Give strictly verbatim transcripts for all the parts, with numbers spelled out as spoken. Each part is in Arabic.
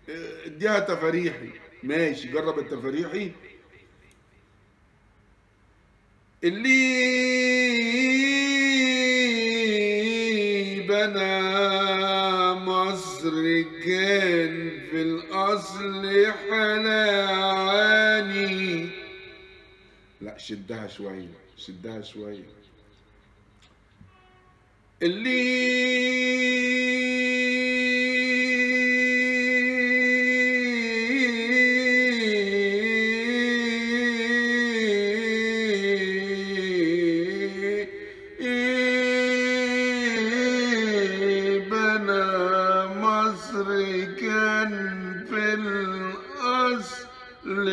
اديها تفاريحي. ماشي، جرب التفاريحي. اللي بنى مصر كان في الأصل حلواني. لا شدها شوية، شدها شوية. اللي بنى مصر كان في الأصل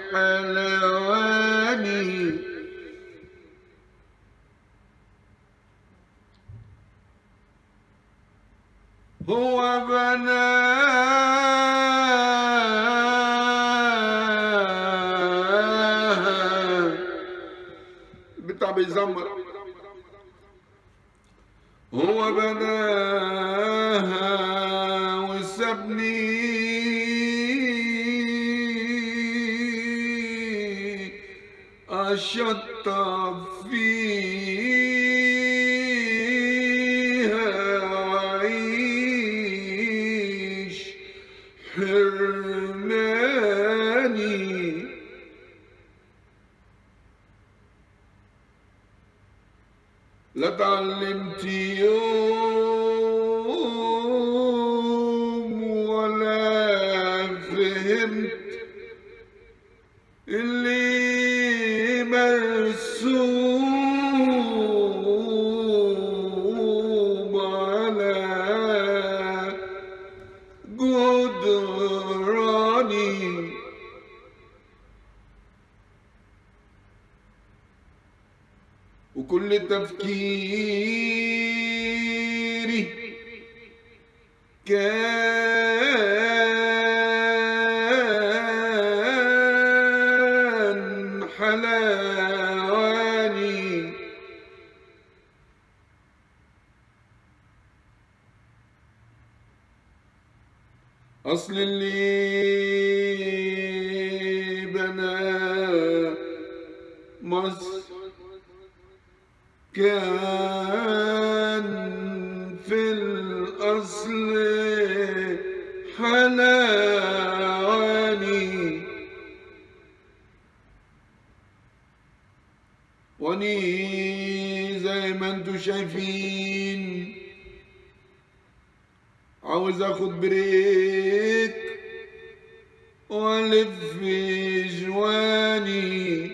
حلواني. هو بناها بتاع بيزمر. هو بناها وسابني أشطب فيها وأعيش حرماني. لا اتعلمت يوم ولا فهمت اللي مرسوم على جدراني. وكل تفكيري كان حلواني. أصل اللي بنى مصر كان في الأصل حلواني. واني زي ما انتوا شايفين عاوز اخد بريك والف جواني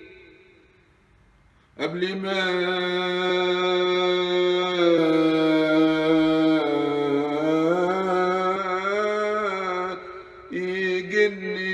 قبل ما يجني